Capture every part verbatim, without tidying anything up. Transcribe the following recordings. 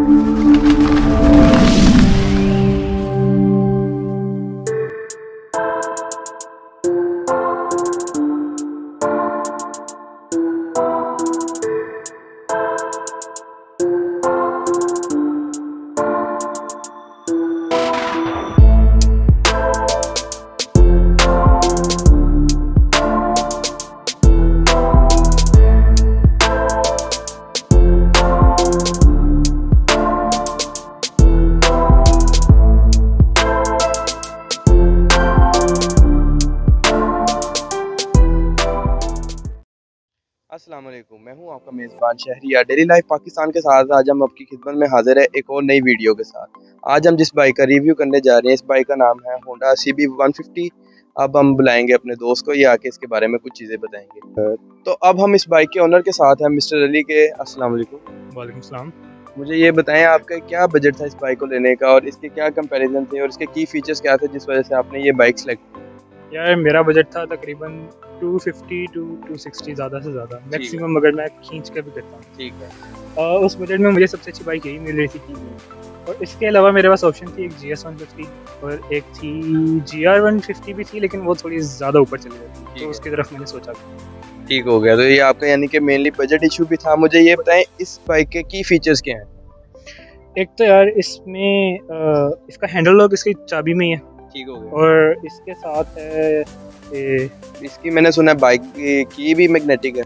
अस्सलाम वालेकुम, मैं हूं आपका मेज़बान शहरिया डेली लाइफ पाकिस्तान के साथ। आज हम आपकी खिदमत में हाजिर है एक और नई वीडियो के साथ। आज हम जिस बाइक का रिव्यू करने जा रहे हैं, इस बाइक का नाम है Honda C B one fifty. अब हम बुलाएंगे अपने दोस्त को, ये आके इसके बारे में कुछ चीज़ें बताएंगे। तो अब हम इस बाइक के ओनर के साथ हैं, मिस्टर अली के। अस्सलाम वालेकुम। वालेकुम सलाम। मुझे ये बताएं आपका क्या बजट था इस बाइक को लेने का, और इसके क्या कंपैरिजन थे, और इसके की फीचर्स क्या थे जिस वजह से आपने ये बाइक सेलेक्ट की? यार मेरा बजट था तकरीबन two fifty to two sixty, ज़्यादा से ज़्यादा मैक्सिमम, अगर मैं खींच के भी करता हूँ। ठीक है। और उस बजट में मुझे सबसे अच्छी बाइक यही मिल रही थी। और इसके अलावा मेरे पास ऑप्शन थी एक जी एस वन फिफ्टी और एक थी जी आर वन फिफ्टी भी थी, लेकिन वो थोड़ी ज़्यादा ऊपर चली जाती, तो उसकी तरफ मैंने सोचा। ठीक हो गया। तो ये आपका यानी कि मेनली बजट इशू भी था। मुझे ये बताएं इस बाइक के की फीचर्स क्या हैं? एक तो यार इसमें आ, इसका हैंडल लॉक इसकी चाबी में ही है। ठीक हो गया। और इसके साथ है ए, इसकी मैंने सुना है बाइक की, की भी मैग्नेटिक है,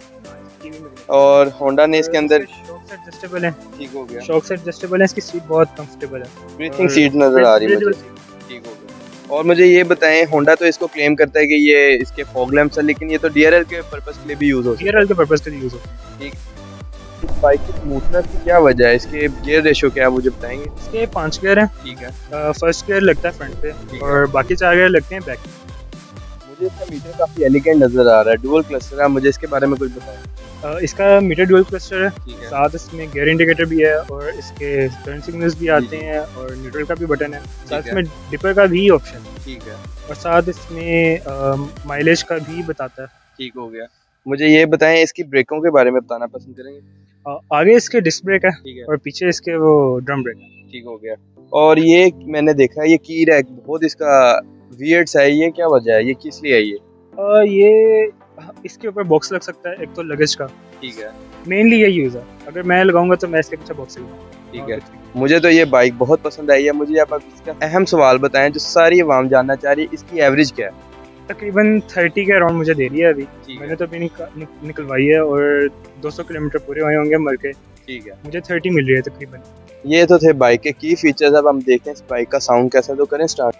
और होंडा ने इसके अंदर शॉक से एडजस्टेबल है। ठीक हो गया। शॉक से एडजस्टेबल है, इसकी सीट बहुत कंफर्टेबल है, ब्रीथिंग सीट नजर आ रही है मुझे। ठीक हो गया। और मुझे ये बताएं, होंडा तो इसको क्लेम करता है कि ये इसके फॉग लैंप्स है, लेकिन ये तो डी आर एल के पर्पस के लिए भी यूज होता है। डी आर एल के पर्पस के लिए यूज होता है। ठीक। इस बाइक की स्मूथनेस की क्या वजह है? इसके गियर रेशो क्या है मुझे बताएंगे? इसके पांच गियर हैं। ठीक है। फर्स्ट गियर लगता है फ्रंट पे और बाकी चार गियर लगते हैं बैक। मुझे इसका मीटर काफी एलिगेंट नजर आ रहा है, डुअल क्लस्टर है। मुझे इसके बारे में कुछ बताएं। Uh, इसका मीटर डुअल क्लस्टर है, है। साथ इसमें गियर इंडिकेटर भी है, और इसके टर्न सिग्नल्स भी आते हैं, और न्यूट्रल का भी बटन है, साथ में डिपर का भी ऑप्शन है। ठीक है। और साथ इसमें माइलेज का भी बताता है। ठीक हो गया। मुझे ये बताएं इसकी ब्रेकों के बारे में बताना पसंद करेंगे? uh, आगे इसके डिस्क ब्रेक है, है। और पीछे इसके वो ड्रम ब्रेक है। ठीक हो गया। और ये मैंने देखा है ये की रैक बहुत इसका वियर्ड्स है, ये क्या वजह है, ये किस लिए है ये? uh, ये इसके ऊपर बॉक्स लग सकता है, एक तो लगेज का। ठीक है। मेनली ये यूज है, अगर मैं लगाऊंगा तो मैं इसके पीछे बॉक्स लगाऊंगा। ठीक है। मुझे तो ये बाइक बहुत पसंद आई है। मुझे आप इसका अहम सवाल बताएं जो सारी आवाम जानना चाह रही है, इसकी एवरेज क्या है? तकरीबन थर्टी के अराउंड मुझे दे रही है अभी। मैंने तो अभी निक, निक, निकलवाई है और दो सौ किलोमीटर पूरे हुए होंगे मर के। ठीक है। मुझे थर्टी मिल रही है तकरीबन। ये तो थे बाइक के की फीचर्स। अब हम देखते हैं इस बाइक का साउंड कैसा है, तो करें स्टार्ट।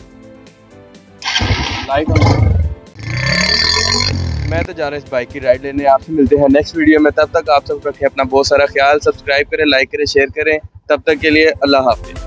लाइक मैं तो जा रहा हूँ इस बाइक की राइड लेने। आपसे मिलते हैं नेक्स्ट वीडियो में। तब तक आप सब रखें अपना बहुत सारा ख्याल। सब्सक्राइब करें, लाइक करें, शेयर करें। तब तक के लिए अल्लाह हाफिज़।